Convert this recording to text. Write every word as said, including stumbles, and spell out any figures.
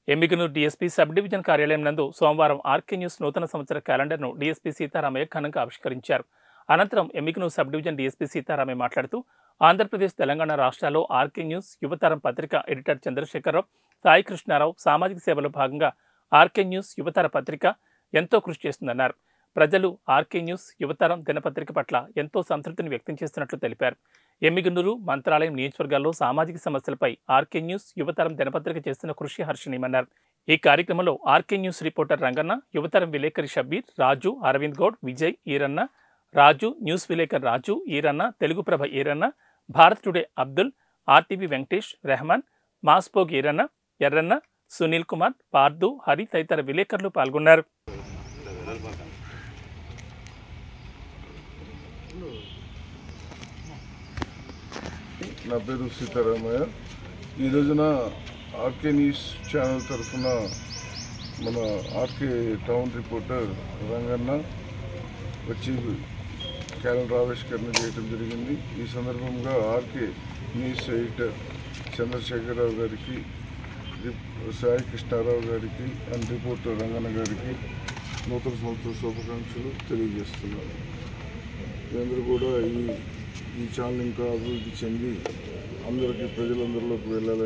Emmiganur DSP sub division కార్యాలయం నందు సోమవారం ఆర్కే న్యూస్ నూతన సంవత్సర క్యాలెండర్ను డీఎస్పీ సీతారామయ్య ఘనంగా ఆవిష్కరించారు. అనంతరం Emmiganur sub division DSP Sitaramaiah మాట్లాడుతూ ఆంధ్రప్రదేశ్, తెలంగాణ రాష్ట్రాల్లో ఆర్కే న్యూస్ యువతరం పత్రిక ఎడిటర్ చంద్రశేఖరరావు, సాయి కృష్ణారావు సామాజిక సేవలో భాగంగా ఆర్కే న్యూస్ యువతర పత్రిక ఎంతో కృషి చేస్తుందన్నారు. ప్రజలు ఆర్కే న్యూస్ యువతరం దినపత్రిక పట్ల ఎంతో సంతృప్తిని వ్యక్తం చేస్తున్నట్లు తెలిపారు. ఎమ్మిగనూరు, మంత్రాలయం నియోజకవర్గాల్లో సామాజిక సమస్యలపై ఆర్కే న్యూస్ యువతరం దినపత్రిక చేస్తున్న కృషి హర్షణీయమన్నారు. ఈ కార్యక్రమంలో RK news reporter Ranganna, Yuvataram విలేకరి షబ్బీర్, రాజు, అరవింద్ గౌడ్, విజయ్, ఈరన్న, రాజు, న్యూస్ విలేకర్ రాజు, ఈరన్న, తెలుగు ప్రభ ఈరన్న, భారత్ టుడే అబ్దుల్, ఆర్టీవీ వెంకటేష్, రెహమాన్, మాస్పోగ్ ఈరన్న, ఎర్రన్న, సునీల్ కుమార్, పార్దు, హరి తదితర విలేకరులు పాల్గొన్నారు. నా పేరు సీతారామయ్య. ఈ రోజున ఆర్కే న్యూస్ ఛానల్ తరఫున మన ఆర్కే టౌన్ రిపోర్టర్ రంగన్న వచ్చి క్యాలెండర్ ఆవిష్కరణ చేయడం జరిగింది. ఈ సందర్భంగా ఆర్కే న్యూస్ ఎడిటర్ చంద్రశేఖరరావు గారికి, సాయి కృష్ణారావు గారికి అండ్ రిపోర్టర్ రంగన్న గారికి నూతన సంవత్సర శుభాకాంక్షలు తెలియజేస్తున్నారు. వీరందరూ కూడా ఈ ఈ ఛానల్ ఇంకా అభివృద్ధి చెంది అందరికీ ప్రజలందరిలోకి వెళ్ళాలి.